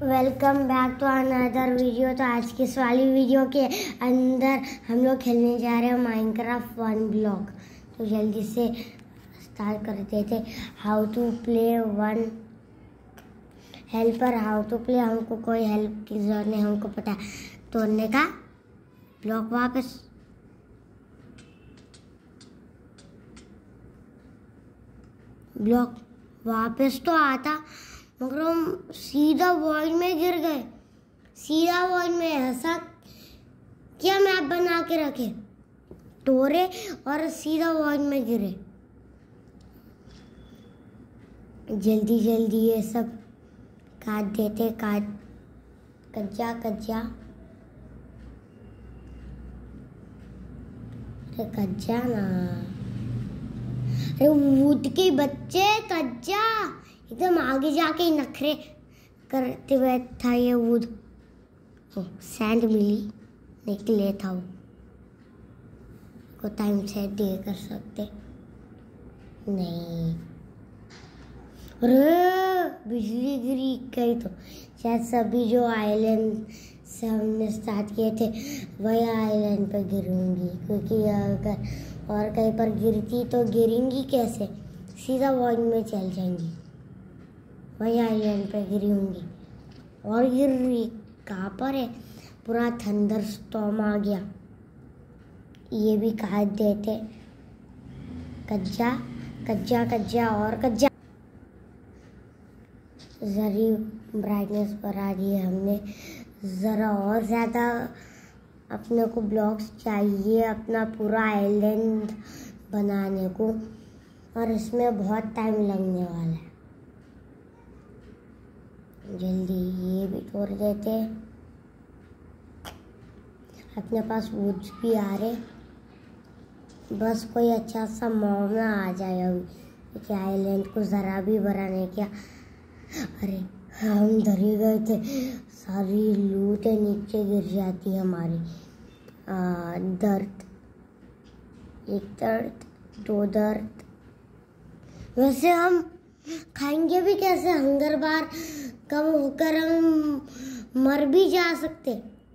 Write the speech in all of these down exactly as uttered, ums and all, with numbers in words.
Welcome back to another video. तो आज की इस वाली वीडियो के अंदर हम लोग खेलने जा रहे हैं माइनक्राफ्ट वन ब्लॉक। तो जल्दी से स्टार्ट कर देते। How to play one helper, how to play. हमको कोई हेल्प की जरूरत नहीं, हमको पता है तोड़ने का। ब्लॉक वापस ब्लॉक वापस तो आता, मगर हम सीधा वॉइड में गिर गए। सीधा वॉइड में ऐसा क्या मैप बना के रखे, तोड़े और सीधा वॉइड में गिरे। जल्दी जल्दी ये सब काट देते। काट कच्चा कच्चा अरे कच्चा ना, अरे वुड के बच्चे कच्चा एकदम आगे जाके नखरे करते हुए था ये वुड। ओ सैंड मिली, निकले था वो को टाइम से दे कर सकते नहीं। अरे बिजली गिरी गई। तो शायद सभी जो आइलैंड से हमने स्टार्ट किए थे वही आइलैंड पे गिरूंगी, क्योंकि अगर और कहीं पर गिरती तो गिरेंगी कैसे, सीधा वॉइड में चल जाएंगी। वही आइलैंड पे गिरी होंगी और गिर रही कहाँ पर है। पूरा थंडर स्टॉर्म आ गया। ये भी काट देते। कच्चा कच्चा कच्चा और कच्चा। जरी ब्राइटनेस बढ़ा दी है हमने। ज़रा और ज़्यादा अपने को ब्लॉक्स चाहिए अपना पूरा आइलैंड बनाने को, और इसमें बहुत टाइम लगने वाला है। जल्दी ये भी तोड़ देते। अपने पास वुड्स भी आ रहे, बस कोई अच्छा सा मॉब ना आ जाए अभी, क्योंकि आइलैंड को ज़रा भी बड़ा नहीं किया। अरे हम डर ही गए थे, सारी लूट नीचे गिर जाती है हमारी। दर्द, एक दर्द, दो दर्द। वैसे हम खाएंगे भी कैसे? हंगर बार कम होकर हम मर भी जा सकते,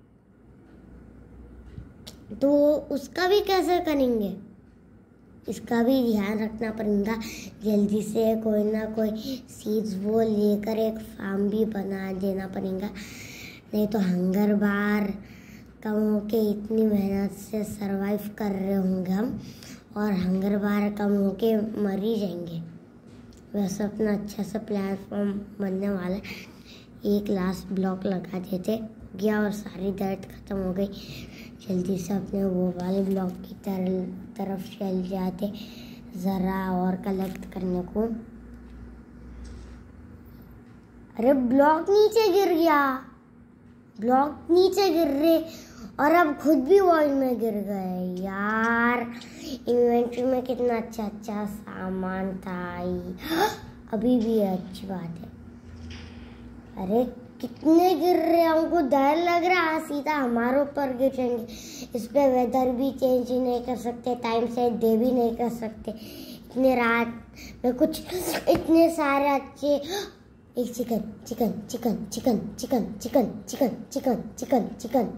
तो उसका भी कैसे करेंगे? इसका भी ध्यान रखना पड़ेगा। जल्दी से कोई ना कोई सीड्स वो लेकर एक फार्म भी बना देना पड़ेगा, नहीं तो हंगर बार कम होके इतनी मेहनत से सरवाइव कर रहे होंगे हम, और हंगर बार कम होके मर ही जाएंगे। वैसे अपना अच्छा सा प्लेटफॉर्म बनने वाला है। एक लास्ट ब्लॉक लगा देते गया और सारी दर्द ख़त्म हो गई। जल्दी से अपने वो वाले ब्लॉक की तरफ चल जाते ज़रा और कलेक्ट करने को। अरे ब्लॉक नीचे गिर गया, ब्लॉक नीचे गिर रहे और अब खुद भी वॉइड में गिर गए। यार इन्वेंट्री में कितना अच्छा अच्छा सामान था। अभी भी है, अच्छी बात है। अरे कितने गिर रहे, हमको डर लग रहा है सीधा हमारे ऊपर गिर जाएंगे। इस पे वेदर भी चेंज ही नहीं कर सकते, टाइम से दे भी नहीं कर सकते। इतने रात में कुछ इतने सारे अच्छे, एक chicken chicken chicken chicken chicken chicken chicken chicken chicken chicken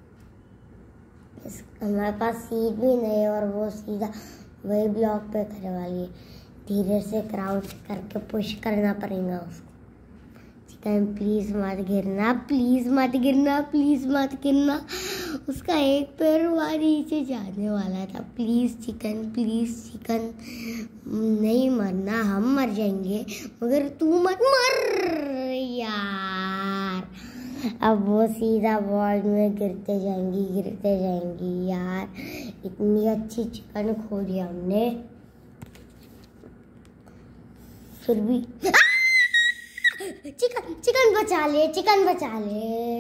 हमारे पास सीट भी नहीं है, और वो सीधा वही ब्लॉक पे खड़े वाली है। धीरे से क्राउच करके पुश करना पड़ेगा उसको। चिकन प्लीज मत गिरना, प्लीज मत गिरना, प्लीज मत गिरना। उसका एक पैर वहाँ नीचे जाने वाला था। प्लीज चिकन, प्लीज चिकन, नहीं मरना, हम मर जाएंगे मगर तू मत मर यार। अब वो सीधा वॉल में गिरते जाएंगी गिरते जाएंगी। यार इतनी अच्छी चिकन खो दिया हमने, फिर भी चिकन चिकन बचा ले, चिकन बचा ले।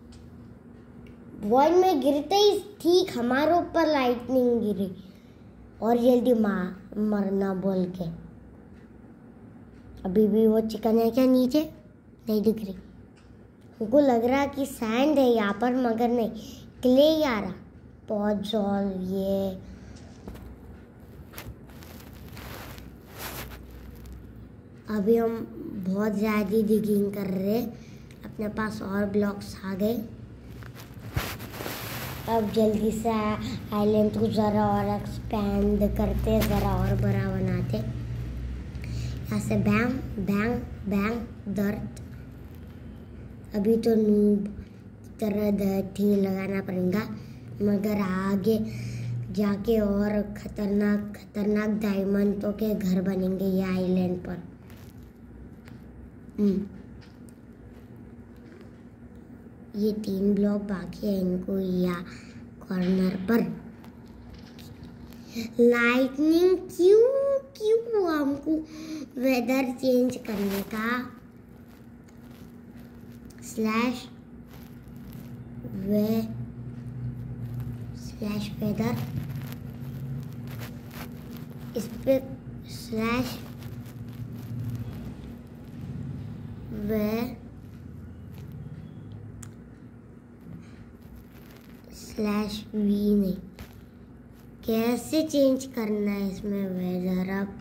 वॉल में गिरते ही ठीक हमारे ऊपर लाइटनिंग गिरी और जल्दी मार मरना बोल के। अभी भी वो चिकन है क्या नीचे? नहीं दिख रही। हमको लग रहा कि सैंड है यहाँ पर, मगर नहीं, क्ले ही आ रहा। बहुत जॉल ये अभी हम बहुत ज़्यादा डिगिंग कर रहे हैं। अपने पास और ब्लॉक्स आ गए। अब जल्दी से आइलैंड को ज़रा और एक्सपेंड करते, ज़रा और बड़ा बनाते। यहाँ से बैंग बैंग बैंग दर्द। अभी तो नूब की तरह दर्द ही लगाना पड़ेगा, मगर आगे जाके और खतरनाक खतरनाक डायमंडों के घर बनेंगे ये आइलैंड पर। ये तीन ब्लॉक बाकी है, इनको या कॉर्नर पर। लाइटनिंग क्यों क्यों हमको वेदर चेंज करने का? स्लैश वे स्लैश वेदर, इस पे स्लैश वे स्लैश वी नहीं, कैसे चेंज करना है इसमें वेदर? अब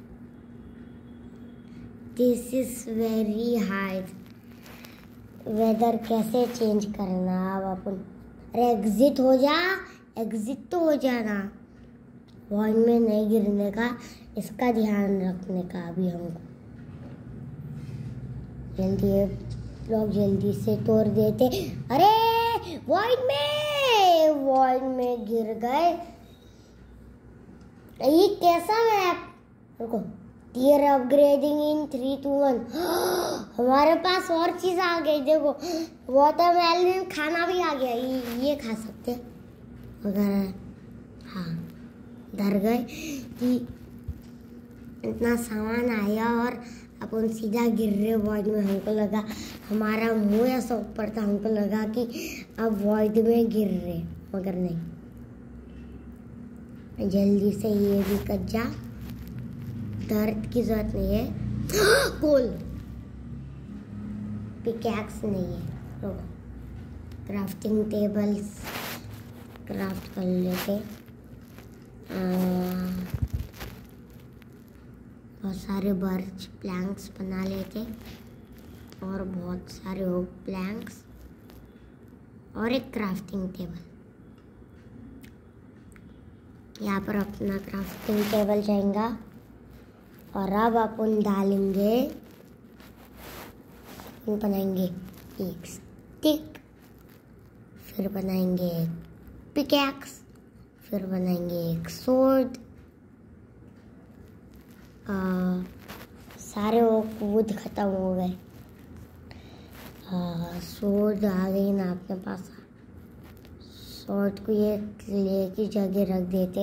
this is very hard. Weather कैसे चेंज करना? अब अपन अरे एग्जिट हो जा, एग्जिट तो हो जाना। वॉइड में नहीं गिरने का, इसका ध्यान रखने का अभी हमको। जल्दी लोग जल्दी से तोड़ देते। अरे वॉइड में वॉइड में गिर गए। ये कैसा मैप? रुको, tier upgrading in three two one. हमारे पास और चीज आ गई, देखो वाटरमेलन खाना भी आ गया। ये ये खा सकते मगर हाँ डर गए कि इतना सामान आया और अपन सीधा गिर रहे वॉइड में। हमको लगा हमारा मुंह ऐसा ऊपर था, हमको लगा कि अब वॉइड में गिर रहे, मगर नहीं। जल्दी से ये भी कट जा, दर्द की जरूरत नहीं है। कोल पिकैक्स नहीं है, रुको क्राफ्टिंग टेबल्स क्राफ्ट कर लेते। बहुत सारे बर्च प्लैंक्स बना लेते और बहुत सारे ओक प्लैंक्स और एक क्राफ्टिंग टेबल। यहाँ पर अपना क्राफ्टिंग टेबल जाएगा और अब अपन डालेंगे, बनाएंगे एक स्टिक, फिर बनाएंगे एक पिकैक्स, फिर बनाएंगे एक सोर्ड। सारे वो वुड खत्म हो गए, सोर्ड आ गई ना अपने पास। सोर्ड को ये क्ले की जगह रख देते।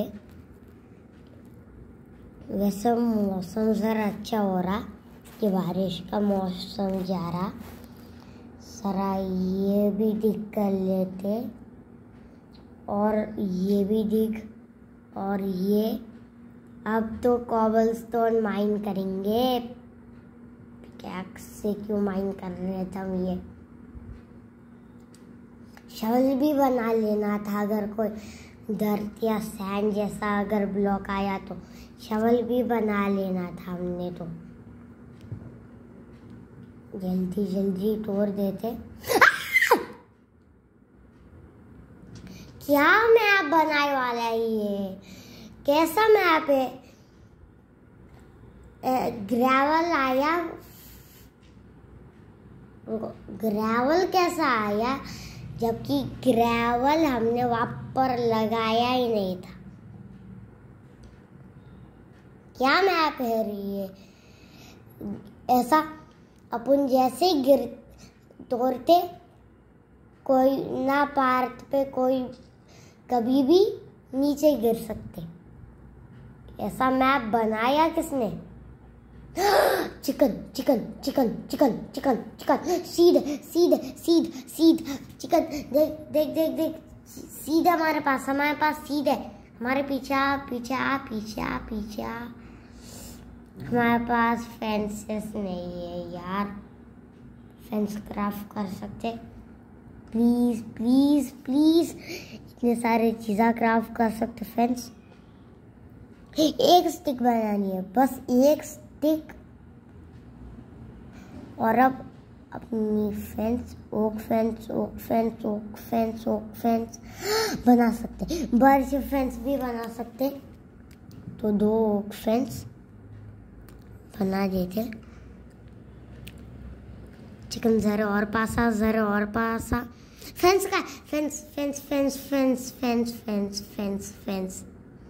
वैसे मौसम ज़रा अच्छा हो रहा कि बारिश का मौसम जा रहा। सारा ये भी डिग कर लेते और ये भी डिग और ये। अब तो कॉबलस्टोन माइन करेंगे। पिकैक्स से क्यों माइन कर रहे थे हम? ये शवल भी बना लेना था, अगर कोई दर्द या सैंड जैसा अगर ब्लॉक आया तो शवल भी बना लेना था हमने। तो जल्दी जल्दी तोड़ देते। क्या मैप बनाने वाला है ये? कैसा मैप है? ग्रेवल आया, ग्रेवल कैसा आया जबकि ग्रेवल हमने वहां पर लगाया ही नहीं था? क्या मैप है ये? ऐसा अपन जैसे गिर तोड़ते, कोई ना पार्ट पे कोई कभी भी नीचे गिर सकते। ऐसा मैप बनाया किसने? Chicken chicken chicken chicken chicken chicken seed seed seed seed chicken. देख देख देख देख सीड हमारे पास, हमारे पास सीड है। हमारे पीछे पीछे पीछे पीछे। हमारे पास फेंसेस नहीं है यार, फेंस क्राफ्ट कर सकते प्लीज प्लीज प्लीज। इतने सारे चीज़ा क्राफ्ट कर सकते। फेंस एक स्टिक बनानी है, बस एक स्टिक। और अब अपनी fence oak fence oak fence oak fence oak fence बना सकते, बर्च फेंस भी बना सकते। तो दो ओक फेंस बना देते। चिकन जरा और पासा जरा और पासा फेंस का fence fence fence fence fence fence fence fence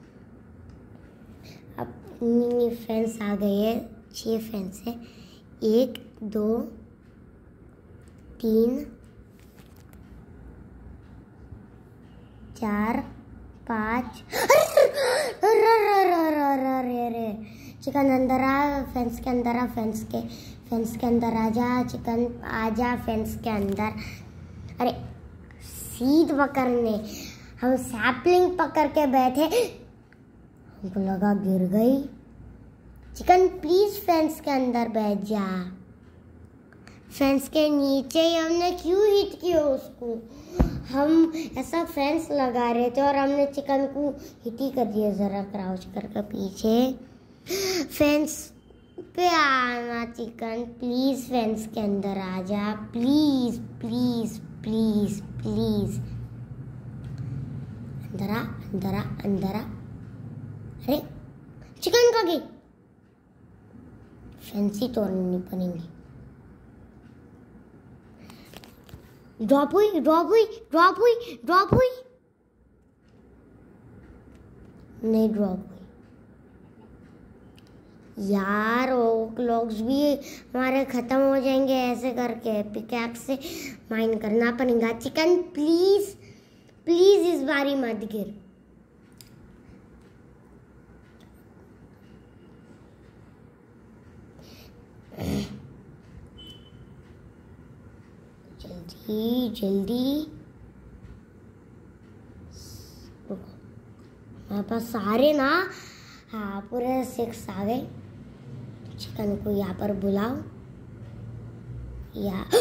अपनी फेंस आ गई है। छह फेंस है, एक दो तीन चार पाँच। अरे चिकन अंदर आ, फेंस के अंदर आ, फेंस के फेंस के अंदर आ जा, चिकन आ जा फेंस के अंदर। अरे सीध पकड़ने, हम सैपलिंग पकड़ के बैठे, हमको लगा गिर गई। चिकन प्लीज फेंस के अंदर बैठ जा। फेंस के नीचे ही हमने क्यों हिट किया उसको? हम ऐसा फेंस लगा रहे थे और हमने चिकन को हिट ही कर दिया। जरा क्राउच करके पीछे फेंस पे आना चिकन, प्लीज फेंस के अंदर आ जा, प्लीज प्लीज प्लीज प्लीज। अंदर आ अंदर आ अंदर आ। अरे चिकन का गई, फेंस ही तोड़नी पड़ेंगी। ड्रॉप हुई ड्रॉप हुई ड्रॉप हुई ड्रॉप हुई नहीं ड्रॉप हुई यार। ओक लॉग्स भी हमारे खत्म हो जाएंगे ऐसे करके। पिकैक्स से माइन करना पड़ेगा। चिकन प्लीज प्लीज इस बारी मत गिर। जल्दी जल्दी, हमारे पास सारे ना, हाँ पूरे सिक्स आ गए। चिकन को यहाँ पर बुलाओ या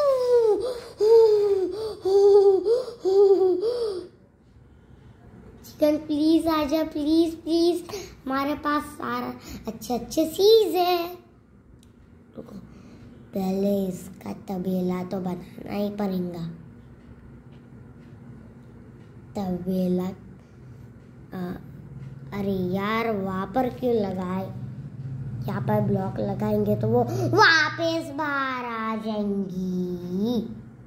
चिकन प्लीज आजा, प्लीज प्लीज। हमारे पास सारा अच्छे अच्छे चीज है। रुको, पहले इसका तबेला तो बनाना ही पड़ेगा। तबेला आ, अरे यार वहाँ पर क्यों लगाए? यहाँ पर ब्लॉक लगाएंगे तो वो वापस बाहर आ जाएंगी।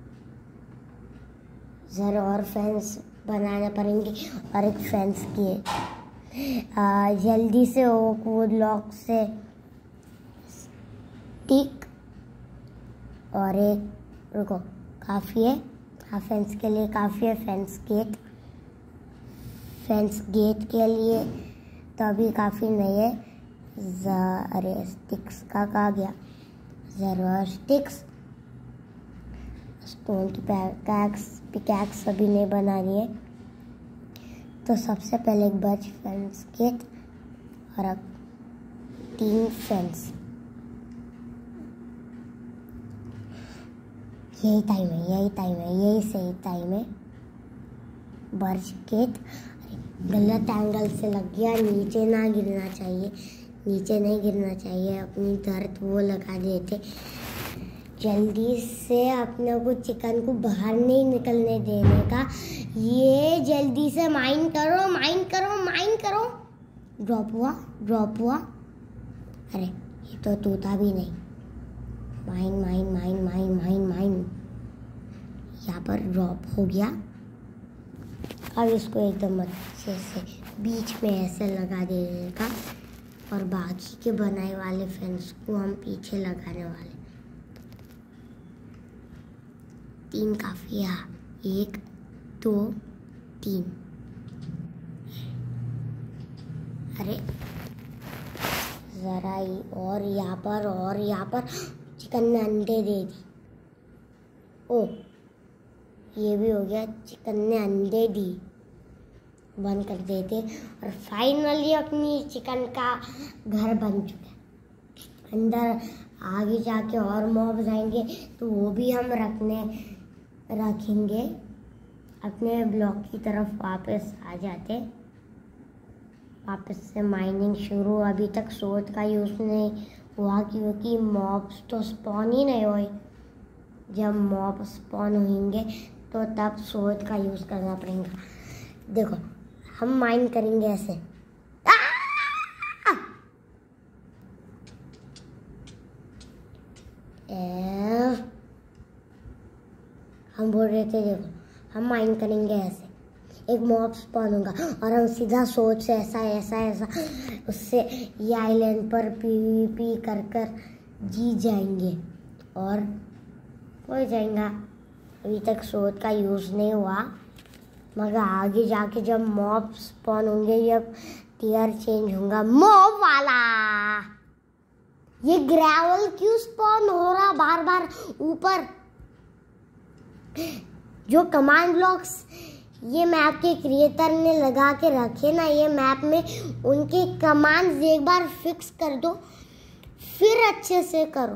जरा और फेंस बनाना पड़ेंगे और एक फेंस की जल्दी से वो ब्लॉक से टिक और एक, रुको काफ़ी है, हाँ फेंस के लिए काफ़ी है। फेंस गेट, फेंस गेट के लिए तो अभी काफ़ी नहीं है। अरे स्टिक्स का कहा गया? जरूर स्टिक्स, स्टोन की पिकैक्स पिकैक्स अभी नहीं बना रही है। तो सबसे पहले एक बच फेंस गेट और अब तीन फेंस। यही टाइम है, यही टाइम है, यही सही टाइम है। बर्च गेट गलत एंगल से लग गया, नीचे ना गिरना चाहिए, नीचे नहीं गिरना चाहिए। अपनी दर्द वो लगा देते। जल्दी से अपने को चिकन को बाहर नहीं निकलने देने का। ये जल्दी से माइन करो माइन करो माइन करो। ड्रॉप हुआ ड्रॉप हुआ। अरे ये तो तोता भी नहीं। Mine mine mine mine mine mine यहाँ पर ड्रॉप हो गया। अब इसको एकदम अच्छे से बीच में ऐसे लगा देने का और बाकी के बनाए वाले फेंस को हम पीछे लगाने वाले। तीन काफी है, एक दो तीन। अरे जरा ही और यहाँ पर और यहाँ पर चिकन ने अंडे दे दी। ओ ये भी हो गया, चिकन ने अंडे दी। बंद कर देते और फाइनली अपनी चिकन का घर बन चुका है। अंदर आगे जाके और मॉब्स आएंगे तो वो भी हम रखने रखेंगे। अपने ब्लॉक की तरफ वापस आ जाते। वापस से माइनिंग शुरू। अभी तक सोर्ड का यूज़ नहीं हुआ क्योंकि मॉब्स तो स्पॉन ही नहीं हुए। जब मॉब स्पॉन होंगे तो तब सोच का यूज करना पड़ेगा। देखो हम माइन करेंगे ऐसे। हम बोल रहे थे देखो हम माइन करेंगे ऐसे, एक मॉब स्पॉन होगा और हम सीधा सोच से ऐसा ऐसा ऐसा उससे ये आइलैंड पर पीवीपी कर कर जीत जाएंगे और हो जाएगा। अभी तक सोच का यूज़ नहीं हुआ, मगर आगे जाके जब मॉब स्पॉन होंगे, जब टीयर चेंज होगा मॉब वाला। ये ग्रेवल क्यों स्पॉन हो रहा बार बार ऊपर? जो कमांड ब्लॉक्स ये मैप के क्रिएटर ने लगा के रखे ना ये मैप में, उनके कमांड्स एक बार फिक्स कर दो, फिर अच्छे से करो।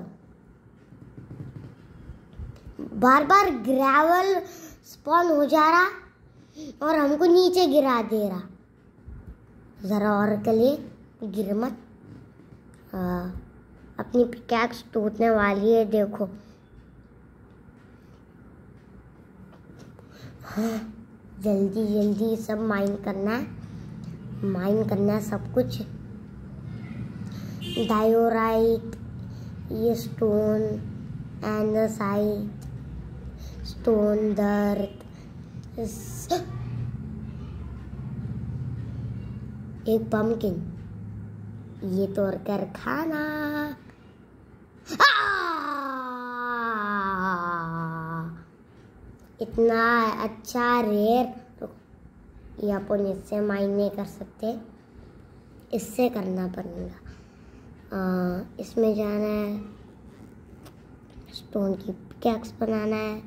बार बार ग्रेवल स्पॉन हो जा रहा और हमको नीचे गिरा दे रहा। जरा और के लिए गिर मत। आ, अपनी पिकैक्स टूटने वाली है देखो। हाँ, जल्दी जल्दी सब माइन करना है, माइन करना है सब कुछ। डायोराइट, ये स्टोन, एंडरसाइट, स्टोन दर्द, एक पम्पकिन, ये तोड़ कर खाना। इतना अच्छा रेयर, तो ये अपन इससे माइन नहीं कर सकते, इससे करना पड़ेगा। इसमें जाना है, स्टोन की पिकैक्स बनाना है।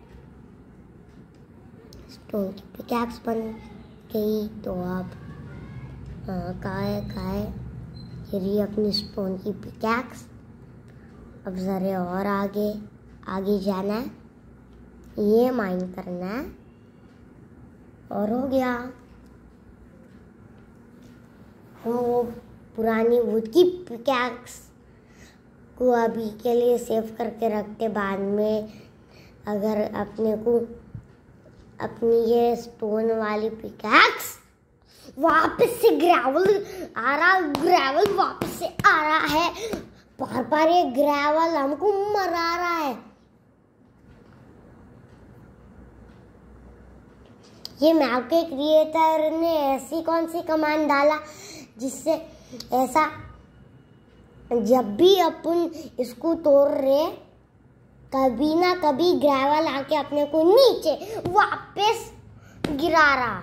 स्टोन की पिकैक्स बन गई तो आप कहाँ है कहाँ है ये रही अपनी स्टोन की पिकैक्स। अब जरा और आगे आगे जाना है, ये माइन करना है और हो गया। हम वो पुरानी वुड की पिकैक्स को अभी के लिए सेव करके रखते, बाद में अगर अपने को अपनी ये स्टोन वाली पिकैक्स वापस से ग्रेवल आ रहा, ग्रेवल वापस से आ रहा है, बार बार ये ग्रेवल हमको मरा रहा है। ये मैप के क्रिएटर ने ऐसी कौन सी कमांड डाला जिससे ऐसा जब भी अपन इसको तोड़ रहे कभी ना कभी ग्रेवल आके अपने को नीचे वापस गिरा रहा।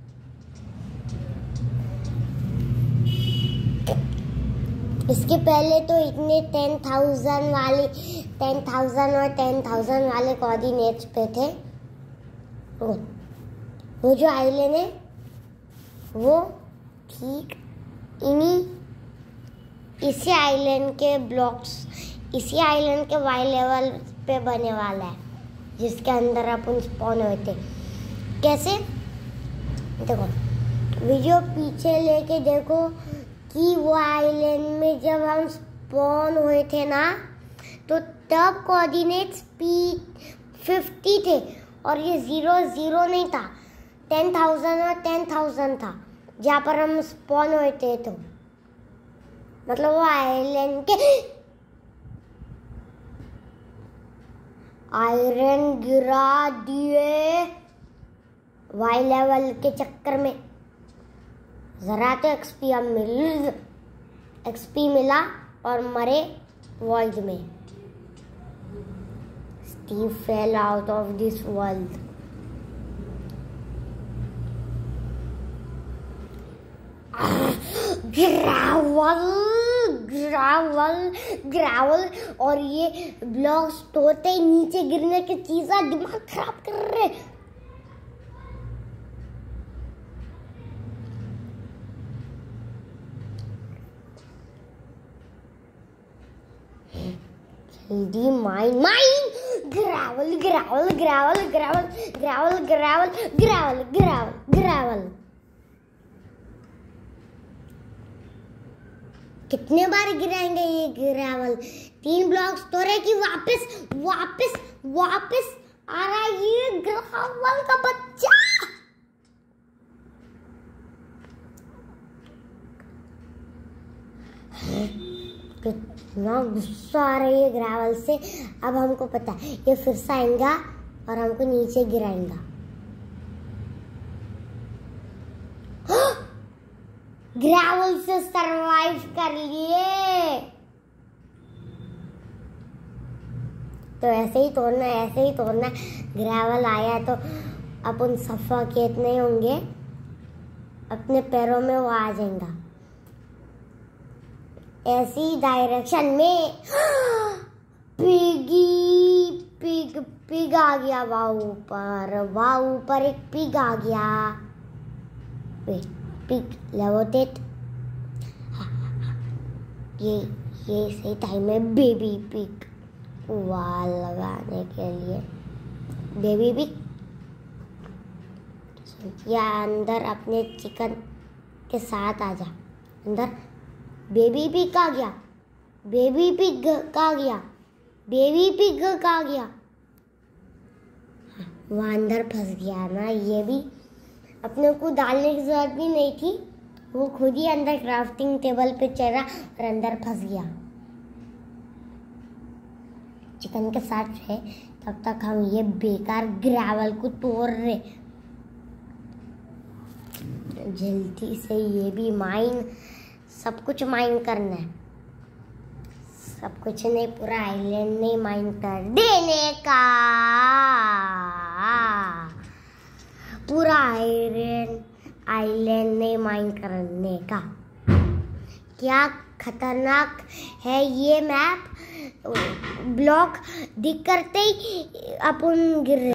इसके पहले तो इतने टेन थाउजेंड वाले टेन थाउजेंड और टेन थाउजेंड वाले कोऑर्डिनेट्स पे थे। ओ, वो जो आइलैंड है वो ठीक इन्हीं इसी आइलैंड के ब्लॉक्स इसी आइलैंड के वाई लेवल पे बने वाला है, जिसके अंदर अपन स्पॉन हुए थे। कैसे देखो, वीडियो पीछे लेके देखो कि वो आइलैंड में जब हम स्पॉन हुए थे ना, तो तब कोऑर्डिनेट्स पी फिफ्टी थे और ये ज़ीरो ज़ीरो नहीं था, टेन थाउजेंड और टेन थाउजेंड था जहाँ पर हम स्पॉन हुए थे। तो मतलब वो आइलैंड के आयरन गिरा दिए वाई लेवल के चक्कर में। जरा तो एक्सपी अब मिल एक्सपी मिला और मरे वर्ल्ड में। Steve fell out of this world. Gravel gravel gravel और ये ब्लॉक्स तोड़ते ही नीचे गिरने की चीज़ें दिमाग खराब कर रहे। जल्दी mine mine gravel gravel gravel gravel gravel gravel gravel gravel gravel. कितने बार गिराएंगे ये ग्रेवल? तीन ब्लॉक्स तोड़े कि वापस वापस वापस आ रहा है ये ग्रावल का बच्चा। कितना गुस्सा आ रही है ग्रावल से। अब हमको पता है ये फिर से आएगा और हमको नीचे गिराएगा। ग्रावल से सरवाइव कर लिए। तो ऐसे ही तोड़ना ऐसे ही तोड़ना। ग्रावल आया तो अपन सफोकेट नहीं होंगे, अपने पैरों में वो आ जाएगा ऐसी डायरेक्शन में। पिगी पिग पिग आ गया वहाँ ऊपर। वहाँ ऊपर एक पिग आ गया। Pig levitate. ये ये सही टाइम है बेबी पिग वाल लगाने के लिए। बेबी पिग या अंदर अपने चिकन के साथ आ जा। अंदर बेबी पिग आ गया। बेबी पिग का गया। बेबी पिग का गया। वहाँ अंदर फंस गया ना। ये भी अपने को डालने की जरूरत भी नहीं थी, वो खुद ही अंदर क्राफ्टिंग टेबल पे चढ़ा और अंदर फंस गया। चिकन के साथ है तब तक हम ये बेकार ग्रेवल को तोड़ रहे। जल्दी से ये भी माइन, सब कुछ माइन करना है। सब कुछ नहीं, पूरा आइलैंड नहीं माइन कर देने का। पूरा आइलैंड आइलैंड नहीं माइन करने का। क्या खतरनाक है ये मैप। ब्लॉक दिख करते ही अपन गिर